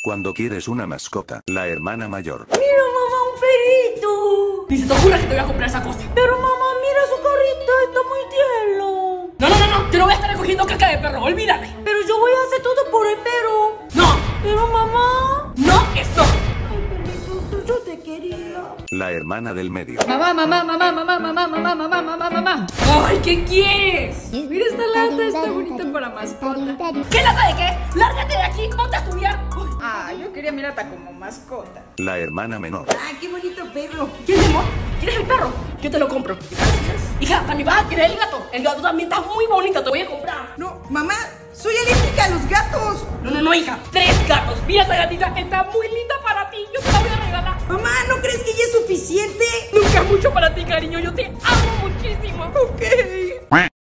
cuando quieres una mascota. La hermana mayor. Mira, mamá, un perrito. Ni se te ocurra que te voy a comprar esa cosa. Pero mamá, mira su carrito, está muy tierno. No, yo no voy a estar recogiendo caca de perro, olvídate. Pero yo voy a hacer todo por el perro. No, Pero mamá. no, esto. Ay, perrito, yo te quería. La hermana del medio. Mamá. Ay, ¿qué quieres? Mira esta lata, está bonita para mascota. ¿Qué lata de qué? Lárgate de aquí, ponte a estudiar. Ah, yo quería mi lata como mascota. La hermana menor. Ay, qué bonito perro. ¿Quieres, amor? ¿Quieres el perro? Yo te lo compro. Gracias. Hija, también vas a querer el gato. El gato también está muy bonito, te voy a comprar. No, mamá, soy alérgica a los gatos. No, hija. 3 gatos. Mira esa gatita, está muy linda para ti. Yo te la voy a regalar. Mamá, ¿no crees que ya es suficiente? Nunca es mucho para ti, cariño. Yo te amo muchísimo. Ok.